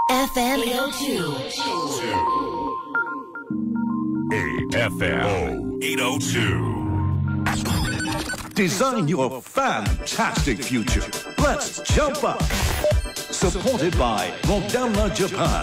FM 802. AFM 802. Design your fantastic future. Let's jump up. Supported by Moderna Japan.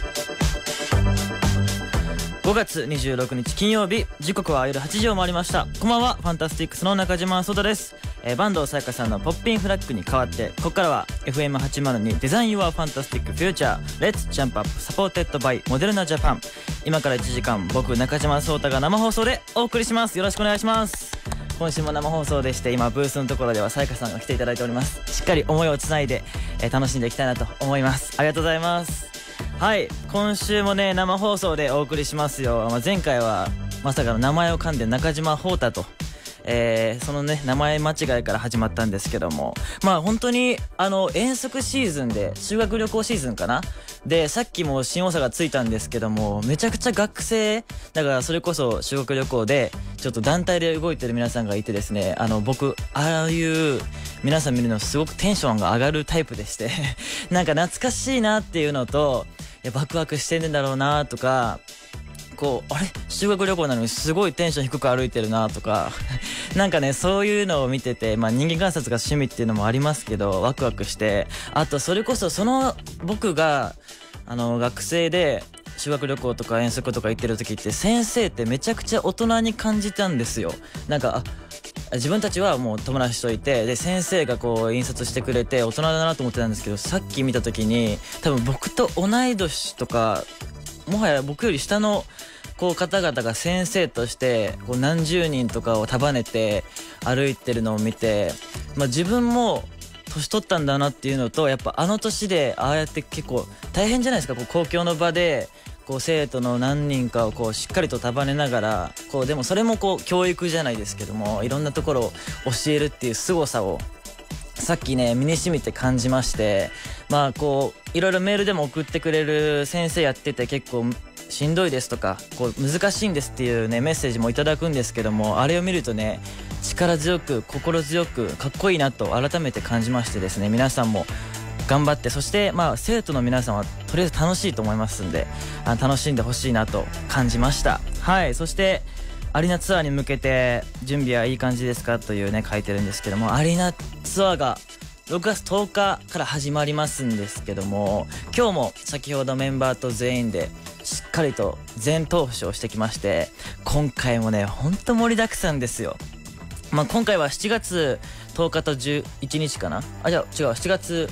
5月26日金曜日、時刻は夜8時を回りました。こんばんは、ファンタスティックスの中島聡太です。坂東彩香さんのポッピンフラッグに代わって、ここからは FM802 デザイン Your Fantastic Future Let's Jump Up Supported by Moderna Japan。 今から1時間、僕中島聡太が生放送でお送りします。よろしくお願いします。今週も生放送でして、今ブースのところでは彩香さんが来ていただいております。しっかり思いをつないで、楽しんでいきたいなと思います。ありがとうございます。はい、今週もね生放送でお送りしますよ。前回はまさかの名前を噛んで中島宝太と、そのね名前間違いから始まったんですけども、本当に遠足シーズンで、修学旅行シーズンかなで、さっきも新大阪着いたんですけども、めちゃくちゃ学生だから、それこそ修学旅行でちょっと団体で動いてる皆さんがいてですね、僕ああいう皆さん見るのすごくテンションが上がるタイプでしてなんか懐かしいなっていうのと、ワクワクしてんだろうなとか、あれ修学旅行なのにすごいテンション低く歩いてるなとかなんかね、そういうのを見てて、人間観察が趣味っていうのもありますけど、ワクワクして、あとそれこそ僕が学生で修学旅行とか遠足とか行ってる時って、先生ってめちゃくちゃ大人に感じたんですよ。なんか自分たちはもう友達といて、で先生が印刷してくれて大人だなと思ってたんですけど、さっき見た時に多分僕と同い年とか、もはや僕より下の方々が先生として何十人とかを束ねて歩いてるのを見て、自分も年取ったんだなっていうのと、やっぱ年でああやって結構大変じゃないですか。公共の場で生徒の何人かをしっかりと束ねながら、でもそれも教育じゃないですけども、いろんなところを教えるっていう凄さをさっきね身に染みて感じまして、いろいろメールでも送ってくれる先生やってて、結構しんどいですとか難しいんですっていうねメッセージもいただくんですけども、あれを見るとね、力強く心強くかっこいいなと改めて感じましてですね、皆さんも頑張って、そして生徒の皆さんはとりあえず楽しいと思いますんで、楽しんでほしいなと感じました。はい、そしてアリーナツアーに向けて準備はいい感じですかというね書いてるんですけども、アリーナツアーが6月10日から始まりますんですけども、今日も先ほどメンバーと全員でしっかりと全投手をしてきまして、今回もねほんと盛りだくさんですよ。今回は7月10日と11日かな、じゃあ違う、7月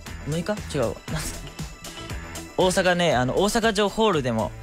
6日違う大阪ね、大阪城ホールでも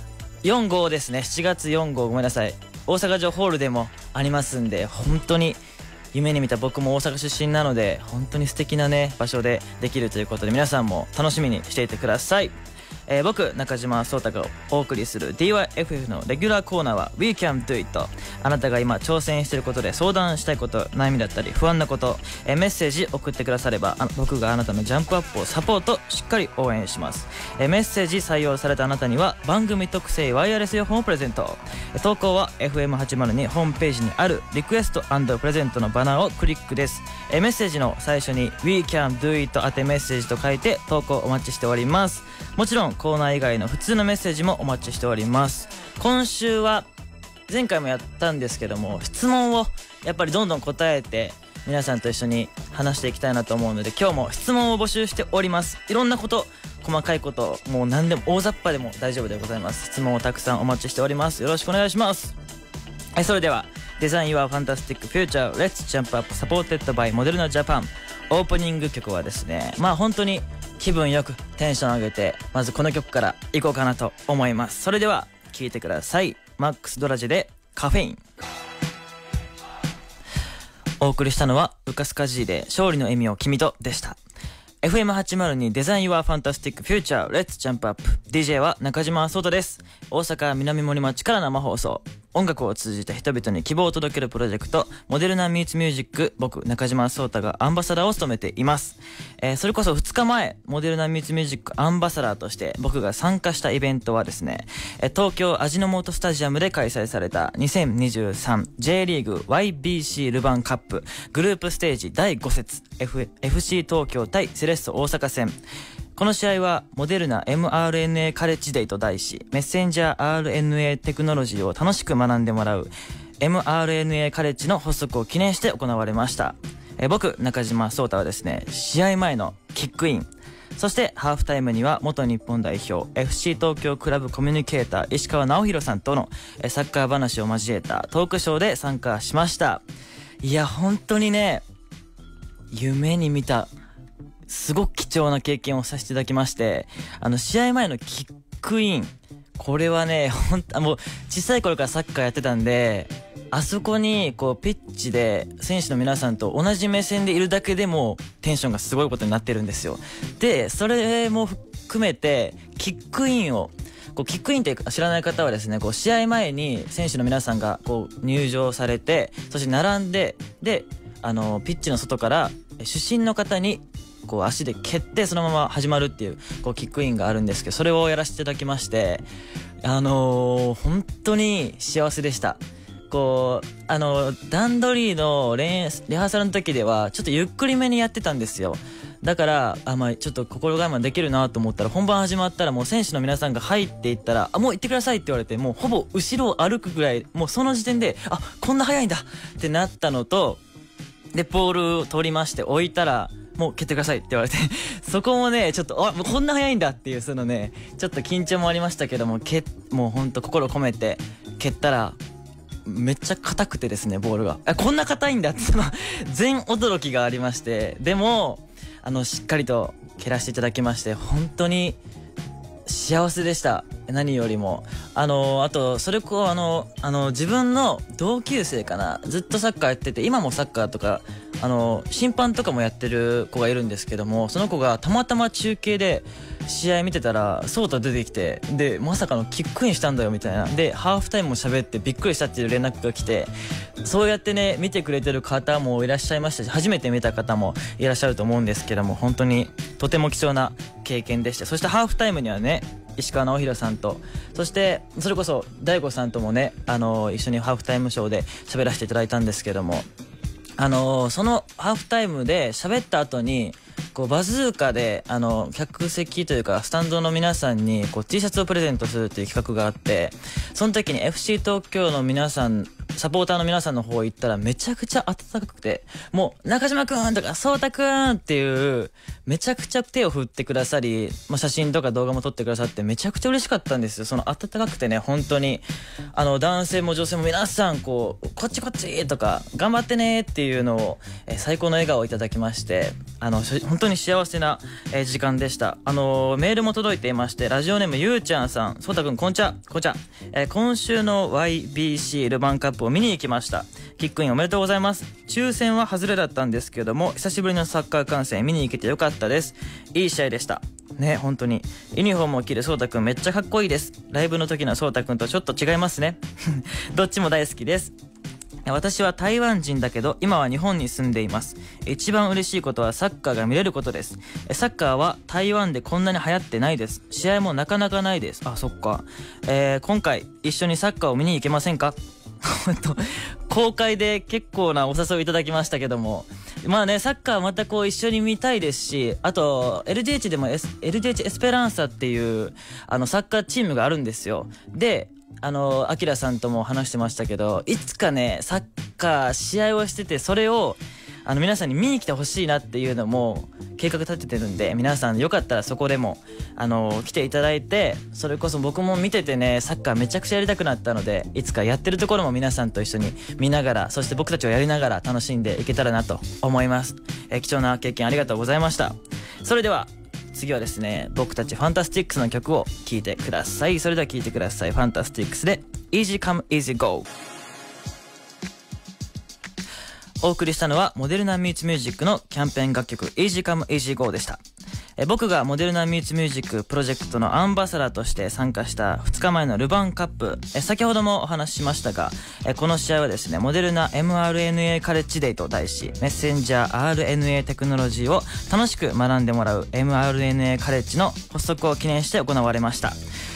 4号ですね、7月4号、ごめんなさい、大阪城ホールでもありますんで、本当に夢に見た、僕も大阪出身なので本当に素敵なね場所でできるということで、皆さんも楽しみにしていてください。僕中島聡太がお送りする DYFF のレギュラーコーナーは We Can Do It。 あなたが今挑戦していることで相談したいこと、悩みだったり不安なこと、メッセージ送ってくだされば、僕があなたのジャンプアップをサポート、しっかり応援します。メッセージ採用されたあなたには番組特製ワイヤレスイヤホンをプレゼント。投稿は FM802 ホームページにあるリクエスト&プレゼントのバナーをクリックです。メッセージの最初に We Can Do It 宛てメッセージと書いて投稿お待ちしております。もちろんコーナー以外の普通のメッセージもお待ちしております。今週は前回もやったんですけども、質問をやっぱりどんどん答えて皆さんと一緒に話していきたいなと思うので、今日も質問を募集しております。いろんなこと、細かいこと、もう何でも大雑把でも大丈夫でございます。質問をたくさんお待ちしております。よろしくお願いします。それではデザイン Your Fantastic Future Let's Jump Up Supported by Moderna Japan。 オープニング曲はですね、本当に気分よくテンション上げて、まずこの曲からいこうかなと思います。それでは聴いてください。マックスドラジでカフェイン。お送りしたのはウカスカジーで勝利の笑みを君とでした。 FM802 デザイン Your Fantastic Future Let's Jump Up。 DJ は中島聡太です。大阪南森町から生放送。音楽を通じて人々に希望を届けるプロジェクトモデルナミーツミュージック、僕中島聡太がアンバサダーを務めています。それこそ2日前、モデルナミーツミュージックアンバサダーとして僕が参加したイベントはですね、東京味の素スタジアムで開催された 2023J リーグ YBC ルヴァンカップグループステージ第5節、FC 東京対セレッソ大阪戦。 この試合はモデルナ mRNA カレッジデイと題し、メッセンジャー RNA テクノロジーを楽しく学んでもらう mRNA カレッジの発足を記念して行われました。僕中島颯太はですね、試合前のキックイン、そしてハーフタイムには元日本代表 FC 東京クラブコミュニケーター石川直弘さんとのサッカー話を交えたトークショーで参加しました。いや本当にね、夢に見たすごく貴重な経験をさせていただきまして、試合前のキックイン、これはね、もう小さい頃からサッカーやってたんで、あそこにこうピッチで選手の皆さんと同じ目線でいるだけでもテンションがすごいことになってるんですよ。でそれも含めてキックインをキックインって知らない方はですね、試合前に選手の皆さんが入場されて、そして並んで、でピッチの外から主審の方に足で蹴ってそのまま始まるっていうキックインがあるんですけど、それをやらせていただきまして、本当に幸せでした。段取りのリハーサルの時ではちょっとゆっくりめにやってたんですよ。だからちょっと心我慢できるなと思ったら、本番始まったらもう選手の皆さんが入っていったら、もう行ってくださいって言われて、もうほぼ後ろを歩くぐらい、もうその時点でこんな早いんだってなったのと、でボールを取りまして置いたら、もう蹴ってくださいって言われてそこもねちょっともうこんな早いんだっていう、そのねちょっと緊張もありましたけども、もうほんと心込めて蹴ったらめっちゃ硬くてですね、ボールがこんな硬いんだって全驚きがありまして、でもしっかりと蹴らせていただきまして、本当に幸せでした。何よりもあとそれ自分の同級生かな、ずっとサッカーやってて、今もサッカーとか審判とかもやってる子がいるんですけども、その子がたまたま中継で試合見てたら颯太出てきて、でまさかのキックインしたんだよみたいな、でハーフタイムも喋ってびっくりしたっていう連絡が来て、そうやってね見てくれてる方もいらっしゃいましたし、初めて見た方もいらっしゃると思うんですけども、本当にとても貴重な経験でした。そしてハーフタイムにはね、石川直弘さんと、そしてそれこそ大悟さんともね一緒にハーフタイムショーで喋らせていただいたんですけども、そのハーフタイムで喋った後にバズーカで客席というかスタンドの皆さんにT シャツをプレゼントするっていう企画があって、その時に FC 東京の皆さん、サポーターの皆さんの方行ったらめちゃくちゃ温かくて、もう中島くんとか颯太くんっていうめちゃくちゃ手を振ってくださり、写真とか動画も撮ってくださってめちゃくちゃ嬉しかったんですよ。その温かくてね、本当に男性も女性も皆さんこっちこっちとか頑張ってねっていうのを、最高の笑顔をいただきまして、本当に幸せな、時間でした。メールも届いていまして、ラジオネームゆうちゃんさん、そうたくんこんちゃ、今週の YBC ルヴァンカップを見に行きました。キックインおめでとうございます。抽選は外れだったんですけども、久しぶりのサッカー観戦見に行けてよかったです。いい試合でしたね。本当にユニフォームを着るそうたくんめっちゃかっこいいです。ライブの時のそうたくんとちょっと違いますねどっちも大好きです。私は台湾人だけど今は日本に住んでいます。一番嬉しいことはサッカーが見れることです。サッカーは台湾でこんなに流行ってないです。試合もなかなかないです。そっか。今回一緒にサッカーを見に行けませんか公開で結構なお誘いいただきましたけども、サッカーまた一緒に見たいですし、あと LDH でもLDH エスペランサっていうサッカーチームがあるんですよ。でアキラさんとも話してましたけど、いつかねサッカー試合をしてて、それを皆さんに見に来てほしいなっていうのも計画立ててるんで、皆さんよかったらそこでも来ていただいて、それこそ僕も見ててねサッカーめちゃくちゃやりたくなったので、いつかやってるところも皆さんと一緒に見ながら、そして僕たちをやりながら楽しんでいけたらなと思います。貴重な経験ありがとうございました。それでは次はですね、僕たちファンタスティックスの曲を聴いてください。それでは聴いてください。ファンタスティックスで Easy Come Easy Go。お送りしたのはモデルナミューツミュージックのキャンペーン楽曲 Easy Come Easy Go でした。僕がモデルナミューツミュージックプロジェクトのアンバサダーとして参加した2日前のルヴァンカップ、先ほどもお話ししましたが、この試合はですね、モデルナ mRNA カレッジデイと題し、メッセンジャー RNA テクノロジーを楽しく学んでもらう mRNA カレッジの発足を記念して行われました。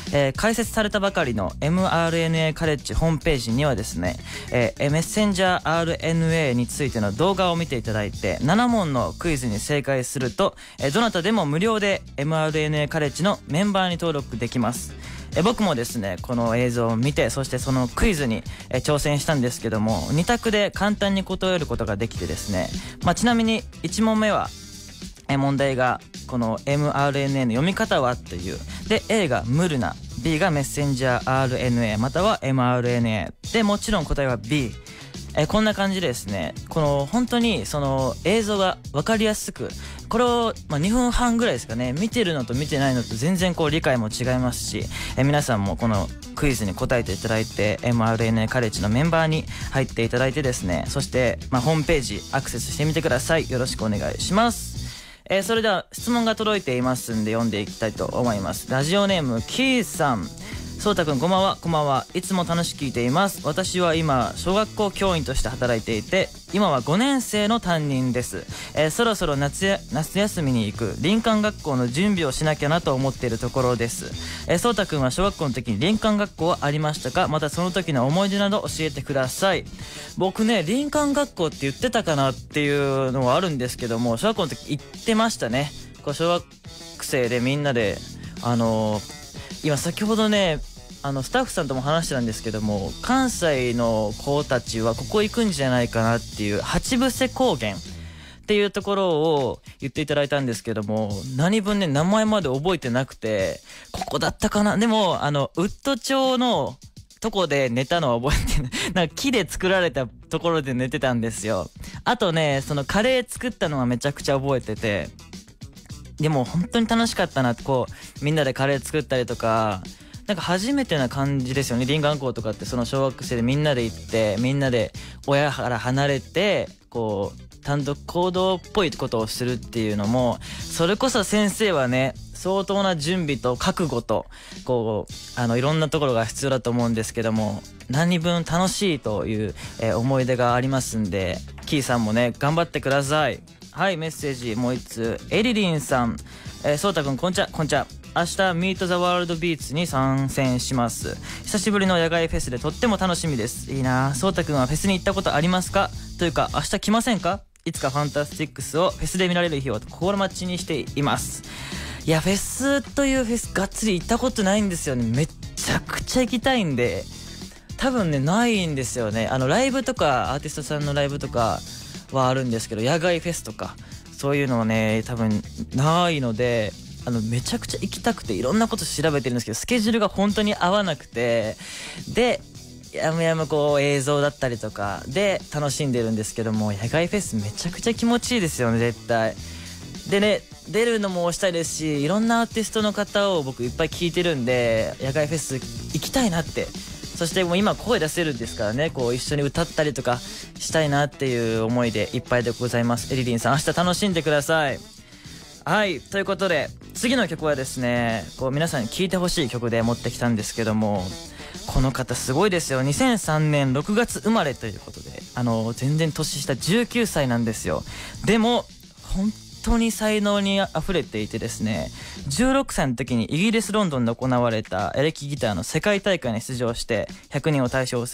開設されたばかりの mRNA カレッジホームページにはですね、メッセンジャー RNA についての動画を見ていただいて7問のクイズに正解すると、どなたでも無料で mRNA カレッジのメンバーに登録できます。僕もですねこの映像を見て、そしてそのクイズに挑戦したんですけども、2択で簡単に答えることができてですね、ちなみに1問目は問題がこの mRNA の読み方はというで、 A がムルナ、 B がメッセンジャー RNA または mRNA で、もちろん答えは B。こんな感じでですね、この本当にその映像が分かりやすく、これを2分半ぐらいですかね、見てるのと見てないのと全然こう理解も違いますし、皆さんもこのクイズに答えていただいて mRNA カレッジのメンバーに入っていただいてですね、そしてホームページアクセスしてみてください。よろしくお願いします。それでは質問が届いていますんで読んでいきたいと思います。ラジオネームキーさん。そうたくんこんばんは。こんばんは。いつも楽しく聞いています。私は今小学校教員として働いていて、今は5年生の担任です。そろそろ夏休みに行く林間学校の準備をしなきゃなと思っているところです。そうたくんは小学校の時に林間学校はありましたか？またその時の思い出など教えてください。僕ね、林間学校って言ってたかなっていうのはあるんですけども、小学校の時行ってましたね。こう小学生でみんなで今先ほどねスタッフさんとも話してたんですけども、関西の子たちはここ行くんじゃないかなっていう八伏高原っていうところを言っていただいたんですけども、何分ね名前まで覚えてなくて、ここだったかな。でもウッド町のとこで寝たのは覚えてない。なんか木で作られたところで寝てたんですよ。あとね、そのカレー作ったのはめちゃくちゃ覚えてて、でも本当に楽しかったなって、こうみんなでカレー作ったりとか、なんか初めてな感じですよね。林間学校とかってその小学生でみんなで行って、みんなで親から離れてこう単独行動っぽいことをするっていうのも、それこそ先生はね相当な準備と覚悟とこういろんなところが必要だと思うんですけども、何分楽しいという、思い出がありますんで、キーさんもね頑張ってください。はい、メッセージもう一つ。エリリンさん。そうたくんこんちゃこんちゃ。明日ミートザワールドビーツに参戦します。久しぶりの野外フェスでとっても楽しみです。いいな。そうたくんはフェスに行ったことありますか？というか明日来ませんか？いつかファンタスティックスをフェスで見られる日を心待ちにしています。いや、フェスというフェスがっつり行ったことないんですよね。めっちゃくちゃ行きたいんで、多分ねないんですよね。ライブとかアーティストさんのライブとかはあるんですけど、野外フェスとかそういうのはね多分ないので、めちゃくちゃ行きたくていろんなこと調べてるんですけど、スケジュールが本当に合わなくて、でやむやむこう映像だったりとかで楽しんでるんですけども、野外フェスめちゃくちゃ気持ちいいですよね絶対。でね、出るのもしたいですし、いろんなアーティストの方を僕いっぱい聞いてるんで、野外フェス行きたいなって、そしてもう今声出せるんですからね、こう一緒に歌ったりとかしたいなっていう思いでいっぱいでございます。エリリンさん、明日楽しんでください。はい、ということで次の曲はですね、こう皆さんに聴いてほしい曲で持ってきたんですけども、この方すごいですよ。2003年6月生まれということで、全然年下19歳なんですよ。でも本当に才能にあふれていてですね、16歳の時にイギリスロンドンで行われたエレキギターの世界大会に出場して100人を対象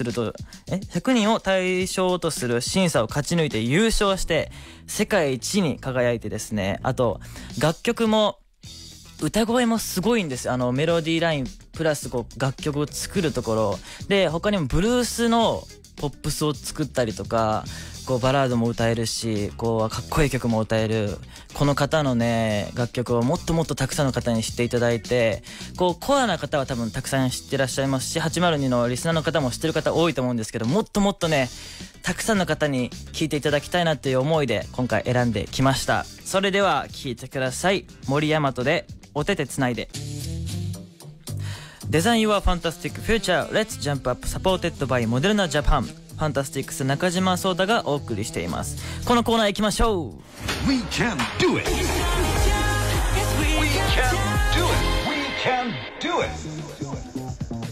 とする審査を勝ち抜いて優勝して世界一に輝いてですね、あと楽曲も歌声もすごいんですよ。メロディーラインプラスこう楽曲を作るところで、他にもブルースのポップスを作ったりとか、こうバラードも歌えるし、こうかっこいい曲も歌えるこの方のね楽曲をもっともっとたくさんの方に知っていただいて、こうコアな方は多分たくさん知ってらっしゃいますし、802のリスナーの方も知ってる方多いと思うんですけど、もっともっとねたくさんの方に聴いていただきたいなっていう思いで今回選んできました。それでは聴いてください。森大和でお手手つないで。デザインはファンタスティックフューチャー Let's Jump Up Supported by モデルナジャパン、ファンタスティックス中島壮太がお送りしています。このコーナー行きましょう。 We can do it. We can do it. We can do it.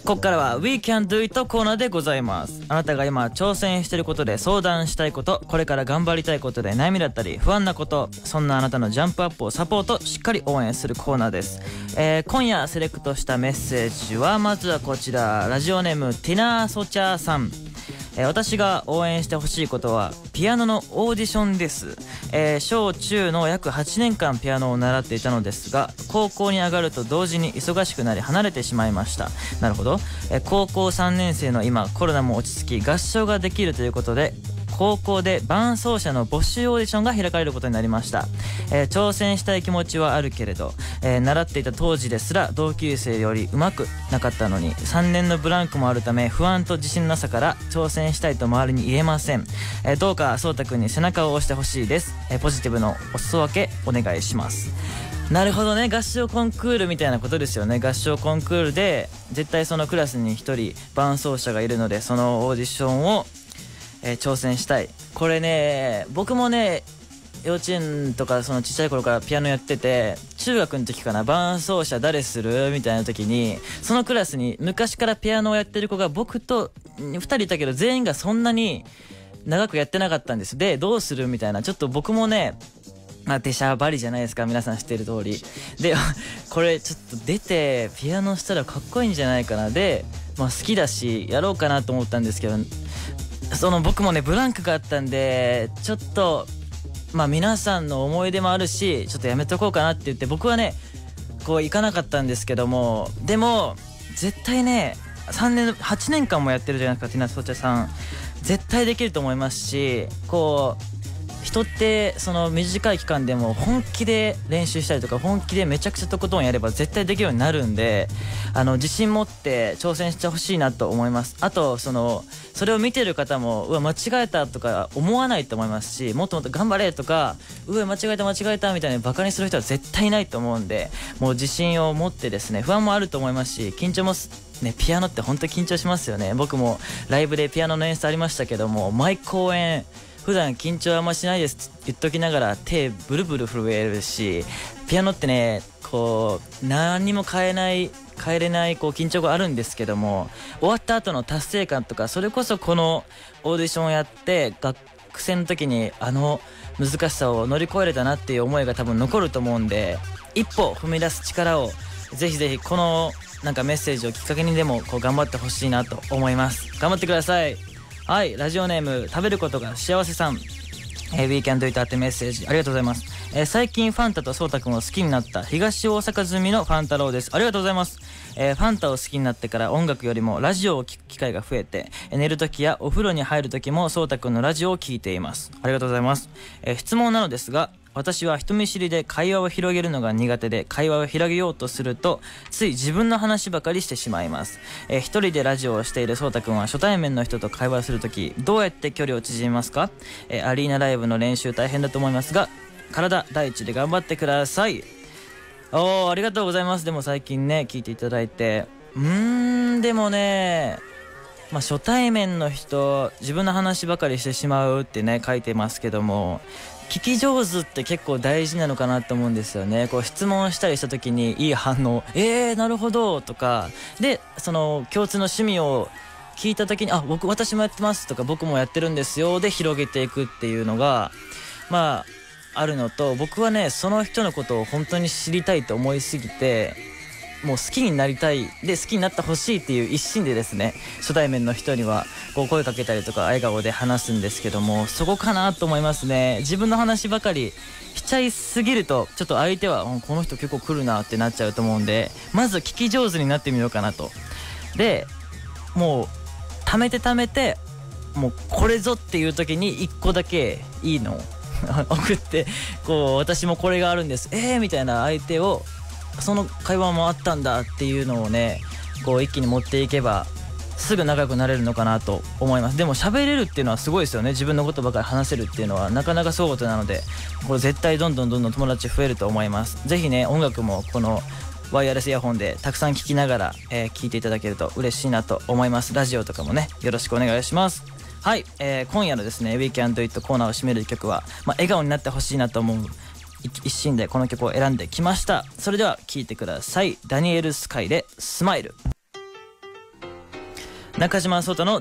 ここからは We Can Do It コーナーでございます。あなたが今挑戦していることで相談したいこと、これから頑張りたいことで悩みだったり不安なこと、そんなあなたのジャンプアップをサポート、しっかり応援するコーナーです。今夜セレクトしたメッセージはまずはこちら、ラジオネームティナーソチャーさん。私が応援してほしいことはピアノのオーディションです。小中の約8年間ピアノを習っていたのですが、高校に上がると同時に忙しくなり離れてしまいました。なるほど。高校3年生の今、コロナも落ち着き合唱ができるということで、高校で伴奏者の募集オーディションが開かれることになりました。挑戦したい気持ちはあるけれど、習っていた当時ですら同級生より上手くなかったのに、3年のブランクもあるため不安と自信のなさから挑戦したいと周りに言えません。どうかそうたくんに背中を押してほしいです。ポジティブのお裾分けお願いします。なるほどね。合唱コンクールみたいなことですよね。合唱コンクールで絶対そのクラスに1人伴奏者がいるので、そのオーディションを挑戦したい。これね、僕もね、幼稚園とかそのちっちゃい頃からピアノやってて、中学の時かな、伴奏者誰するみたいな時に、そのクラスに昔からピアノをやってる子が僕と2人いたけど、全員がそんなに長くやってなかったんです。で、どうするみたいな、ちょっと僕もね、出しゃばりじゃないですか、皆さん知ってる通りで、これちょっと出てピアノしたらかっこいいんじゃないかな。で、好きだしやろうかなと思ったんですけど、僕もねブランクがあったんで、ちょっと皆さんの思い出もあるし、ちょっとやめとこうかなって言って、僕はねこう行かなかったんですけども、でも絶対ね、8年間もやってるじゃないですか、ティナソチャさん。絶対できると思いますし、こう人ってその短い期間でも本気で練習したりとか、本気でめちゃくちゃとことんやれば絶対できるようになるんで、自信持って挑戦してほしいなと思います。あとそれを見てる方も、間違えたとか思わないと思いますし、もっともっと頑張れとか、間違えたみたいにバカにする人は絶対いないと思うんで、もう自信を持ってですね、不安もあると思いますし、緊張もね、ピアノって本当に緊張しますよね。僕もライブでピアノの演出ありましたけども、毎公演普段緊張あんましないですって言っときながら手ブルブル震えるし、ピアノってね、こう何にも変えれないこう緊張があるんですけども、終わった後の達成感とか、それこそこのオーディションをやって学生の時に難しさを乗り越えれたなっていう思いが多分残ると思うんで、一歩踏み出す力をぜひぜひこのメッセージをきっかけにでもこう頑張ってほしいなと思います。頑張ってください。はい、ラジオネーム食べることが幸せさん、We Can Do It ってメッセージありがとうございます。最近ファンタとソータくんを好きになった東大阪住みのファンタローです。ありがとうございます。ファンタを好きになってから音楽よりもラジオを聴く機会が増えて、寝るときやお風呂に入るときもソータくんのラジオを聴いています。ありがとうございます。質問なのですが、私は人見知りで会話を広げるのが苦手で、会話を広げようとするとつい自分の話ばかりしてしまいます。一人でラジオをしているそうたくんは初対面の人と会話するときどうやって距離を縮めますか？アリーナライブの練習大変だと思いますが、体第一で頑張ってください。ありがとうございます。でも最近ね聞いていただいて、でもね、初対面の人自分の話ばかりしてしまうってね書いてますけども、聞き上手って結構大事なのかなと思うんですよね。こう質問したりした時にいい反応、なるほどとかで、その共通の趣味を聞いた時に、私もやってますとか、僕もやってるんですよで広げていくっていうのがあるのと、僕はねその人のことを本当に知りたいと思いすぎて、もう好きになりたいで好きになってほしいっていう一心でですね、初対面の人にはこう声かけたりとか笑顔で話すんですけども、そこかなと思いますね。自分の話ばかりしちゃいすぎるとちょっと相手はこの人結構来るなってなっちゃうと思うんで、まず聞き上手になってみようかなと。でもう貯めてもうこれぞっていう時に1個だけいいのを送って、こう私もこれがあるんですみたいな、相手をその会話もあったんだっていうのをねこう一気に持っていけばすぐ仲良くなれるのかなと思います。でも喋れるっていうのはすごいですよね。自分のことばかり話せるっていうのはなかなかそうことなので、これ絶対どんどん友達増えると思います。ぜひね音楽もこのワイヤレスイヤホンでたくさん聴きながら、聴いていただけると嬉しいなと思います。ラジオとかもねよろしくお願いします。はい、今夜のですね We Can Do It コーナーを締める曲は、笑顔になってほしいなと思う一心でこの曲を選んできました。それでは聴いてください。ダニエル・スカイでスマイル。 中島聡太の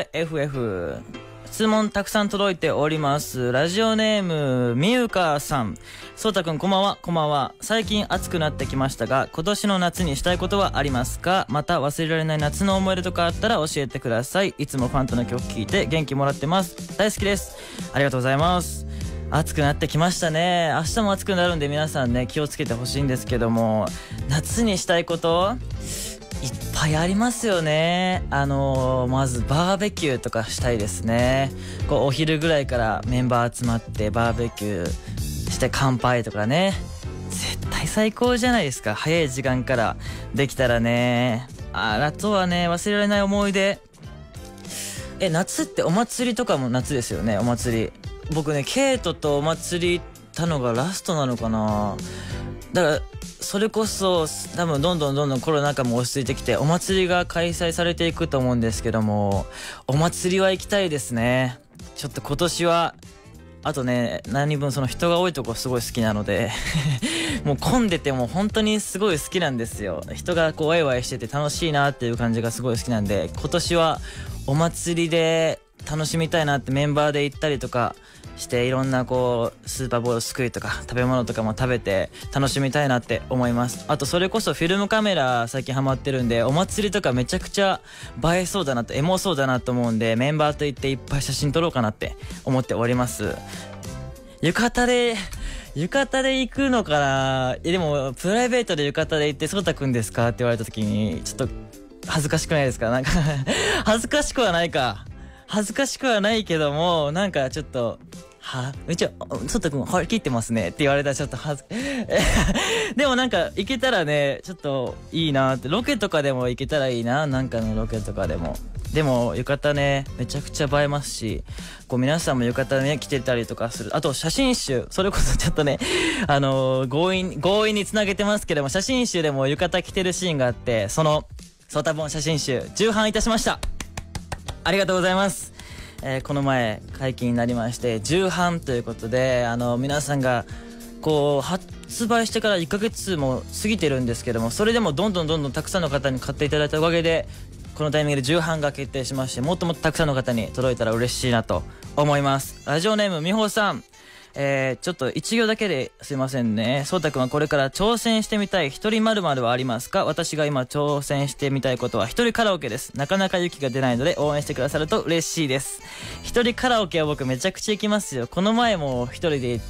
DYFF。質問たくさん届いております。ラジオネームみゆかさん。そうたくんこんばんは。こんばんは。最近暑くなってきましたが、今年の夏にしたいことはありますか？また忘れられない夏の思い出とかあったら教えてください。いつもファンタの曲聴いて元気もらってます。大好きです。ありがとうございます。暑くなってきましたね。明日も暑くなるんで皆さんね、気をつけてほしいんですけども、夏にしたいこといっぱいありますよね。まずバーベキューとかしたいですね。こうお昼ぐらいからメンバー集まってバーベキューして乾杯とかね、絶対最高じゃないですか。早い時間からできたらね。あとはね、忘れられない思い出。夏ってお祭りとかも夏ですよね。お祭り、僕ね、ケイトとお祭り行ったのがラストなのかな。だからそれこそ多分どんどんコロナ禍も落ち着いてきてお祭りが開催されていくと思うんですけども、お祭りは行きたいですね。ちょっと今年はあとね、何分その人が多いとこすごい好きなのでもう混んでても本当にすごい好きなんですよ。人がこうワイワイしてて楽しいなっていう感じがすごい好きなんで、今年はお祭りで楽しみたいなって、メンバーで行ったりとかしていろんなこうスーパーボールすくいとか食べ物とかも食べて楽しみたいなって思います。あとそれこそフィルムカメラ最近ハマってるんで、お祭りとかめちゃくちゃ映えそうだなって、エモそうだなと思うんで、メンバーと行っていっぱい写真撮ろうかなって思っております。浴衣で行くのかな。でもプライベートで浴衣で行ってそうたくんですかって言われた時にちょっと恥ずかしくないですか？なんか恥ずかしくはないか。恥ずかしくはないけども、なんかちょっとうちはそうたくん張り切ってますねって言われたらちょっとでもなんか行けたらね、ちょっといいなって。ロケとかでも行けたらいいな。なんかのロケとかでも。でも浴衣ね、めちゃくちゃ映えますし、こう皆さんも浴衣ね着てたりとかする。あと写真集、それこそちょっとね強引につなげてますけども、写真集でも浴衣着てるシーンがあって、そのソータ本写真集重版いたしました。ありがとうございます。この前解禁になりまして重版ということで、皆さんがこう発売してから1ヶ月も過ぎてるんですけども、それでもどんどんたくさんの方に買っていただいたおかげでこのタイミングで重版が決定しまして、もっともっとたくさんの方に届いたら嬉しいなと思います。ラジオネームみほさん。ちょっと一行だけですいませんね。そうたくんはこれから挑戦してみたい一人〇〇はありますか？私が今挑戦してみたいことは一人カラオケです。なかなか勇気が出ないので応援してくださると嬉しいです。一人カラオケは僕めちゃくちゃ行きますよ。この前も一人で行って、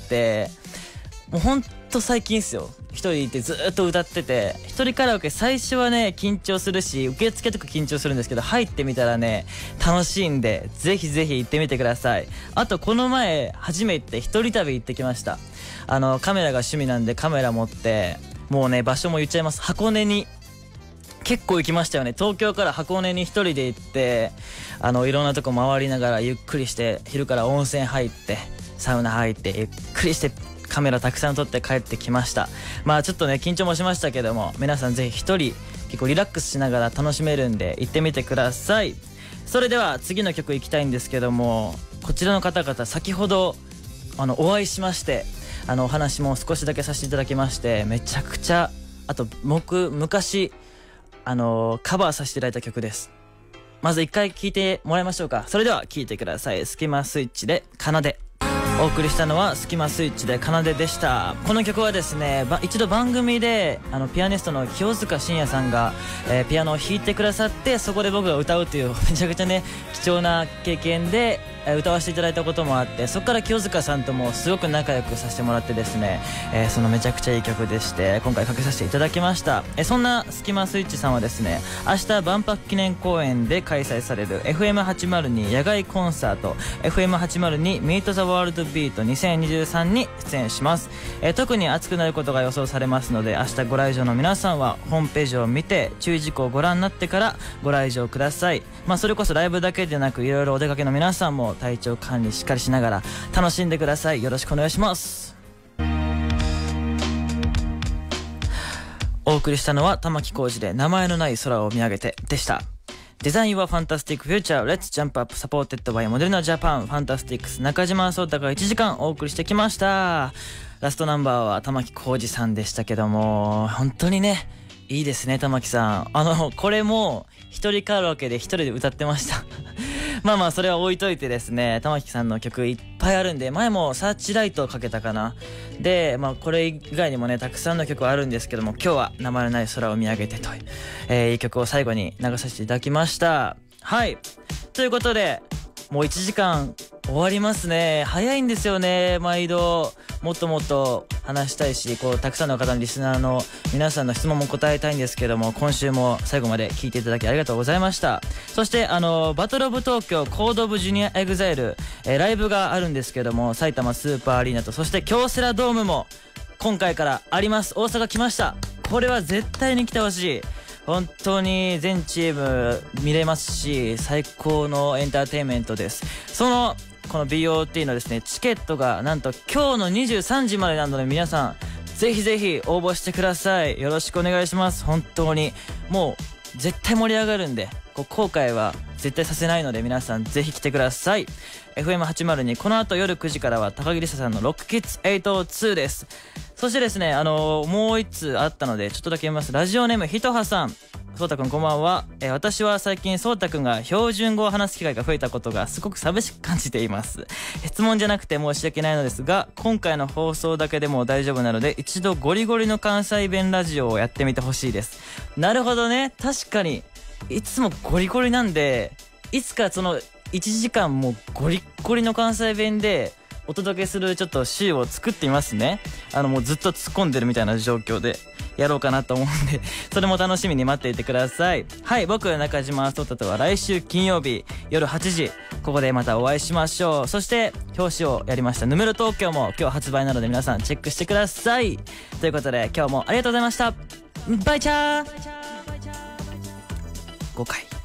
もうほんと最近っすよ。一人で行ってずーっと歌ってて、一人カラオケ最初はね緊張するし、受付とか緊張するんですけど、入ってみたらね楽しいんで、ぜひぜひ行ってみてください。あとこの前初めて一人旅行ってきました。カメラが趣味なんでカメラ持って、もうね場所も言っちゃいます。箱根に結構行きましたよね。東京から箱根に一人で行って、いろんなとこ回りながらゆっくりして、昼から温泉入ってサウナ入ってゆっくりしてカメラたくさん撮って帰ってきました。まあちょっとね緊張もしましたけども、皆さんぜひ一人結構リラックスしながら楽しめるんで行ってみてください。それでは次の曲行きたいんですけども、こちらの方々先ほどお会いしまして、お話も少しだけさせていただきまして、めちゃくちゃ、あと僕昔カバーさせていただいた曲です。まず一回聴いてもらいましょうか。それでは聴いてください。スキマスイッチで奏で。お送りしたのはスキマスイッチで奏ででした。この曲はですね、一度番組でピアニストの清塚信也さんが、ピアノを弾いてくださって、そこで僕が歌うというめちゃくちゃね貴重な経験で歌わせていただいたこともあって、そこから清塚さんともすごく仲良くさせてもらってですね、そのめちゃくちゃいい曲でして、今回かけさせていただきました。そんなスキマスイッチさんはですね、明日万博記念公園で開催される FM802 野外コンサート FM802 Meet the World Beat 2023に出演します。特に熱くなることが予想されますので、明日ご来場の皆さんはホームページを見て注意事項をご覧になってからご来場ください。それこそライブだけでなく、いろいろお出かけの皆さんも体調管理しっかりしながら楽しんでください。よろしくお願いします。お送りしたのは玉置浩二で名前のない空を見上げてでした。デザインはファンタスティックフューチャーレッツジャンプアップサポーテッドバイモデルナジャパンファンタスティックス中島聡太が1時間お送りしてきました。ラストナンバーは玉置浩二さんでしたけども、本当にねいいですね、玉木さん。これも一人カラオケで一人で歌ってましたまあまあそれは置いといてですね、玉木さんの曲いっぱいあるんで、前もサーチライトをかけたかな。でまあこれ以外にもねたくさんの曲あるんですけども、今日は名前のない空を見上げてという、いい曲を最後に流させていただきました。はい、ということでもう1時間終わりますね。早いんですよね。毎度もっともっと話したいし、こうたくさんの方のリスナーの皆さんの質問も答えたいんですけども、今週も最後まで聞いていただきありがとうございました。そしてバトルオブ東京コードオブジュニアエグザイル、ライブがあるんですけども、埼玉スーパーアリーナと、そして京セラドームも今回からあります。大阪来ました。これは絶対に来てほしい。本当に全チーム見れますし、最高のエンターテインメントです。この BOT のですねチケットがなんと今日の23時までなので、皆さんぜひぜひ応募してください。よろしくお願いします。本当にもう絶対盛り上がるんで、後悔は絶対させないので、皆さんぜひ来てください。 FM802 この後夜9時からは高木梨沙さんのロックキッズ802です。そしてですねもう一通あったのでちょっとだけ読みます。ラジオネームひとはさん、そうたくんこんばんは。私は最近そうたくんが標準語を話す機会が増えたことがすごく寂しく感じています。質問じゃなくて申し訳ないのですが、今回の放送だけでも大丈夫なので、一度ゴリゴリの関西弁ラジオをやってみてほしいです。なるほどね、確かにいつもゴリゴリなんで、いつかその1時間もゴリゴリの関西弁でお届けするちょっと週を作ってみますね。もうずっと突っ込んでるみたいな状況でやろうかなと思うんでそれも楽しみに待っていてください。はい、僕中島聡太とは来週金曜日夜8時ここでまたお会いしましょう。そして表紙をやりましたヌメロ東京も今日発売なので、皆さんチェックしてください。ということで今日もありがとうございました。バイチャー5回